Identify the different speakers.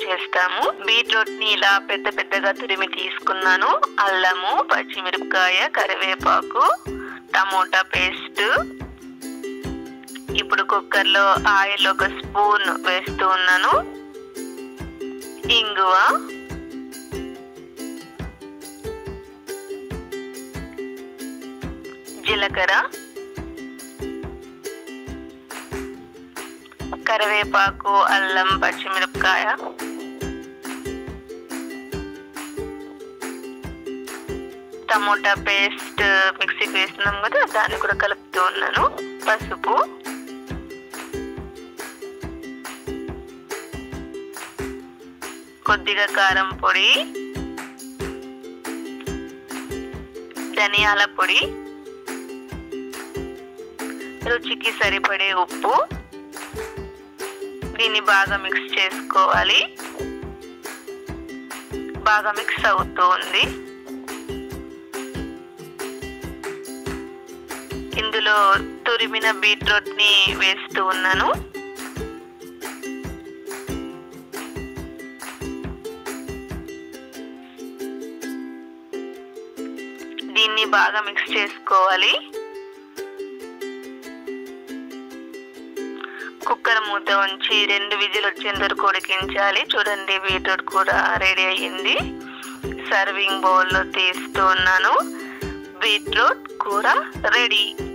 Speaker 1: చేస్తాము. బీట్రూట్ ని ఇలా పెద్ద పెద్దగా తురిమి తీసుకున్నాను. అల్లము, పచ్చిమిరపకాయ, కరివేపాకు, టమోటా పేస్ట్. ఇప్పుడు కుక్కర్ లో ఆయిల్ 1 స్పూన్ వేస్తూ ఉన్నాను. ఇంగువ, జీలకర్ర, కరివేపాకు, అల్లం, పచ్చిమిరపకాయ, టమోటా పేస్ట్ మిక్సీకి వేస్తున్నాం కదా, దాన్ని కూడా కలుపుతూ ఉన్నాను. పసుపు, కొద్దిగా కారం పొడి, ధనియాల పొడి, రుచికి సరిపడే ఉప్పు. దీన్ని బాగా మిక్స్ చేసుకోవాలి. బాగా మిక్స్ అవుతూ ఉంది. ఇందులో తురిమిన బీట్రూట్ ని వేస్తూ ఉన్నాను. దీన్ని బాగా మిక్స్ చేసుకోవాలి. కుక్కర్ మూత ఉంచి 2 విజిల్ వచ్చేంత వరకు ఉడికించాలి. చూడండి, బీట్రూట్ కూడా రెడీ అయ్యింది. సర్వింగ్ బౌల్లో తీస్తూ ఉన్నాను. బీట్రూట్ కూర రెడీ.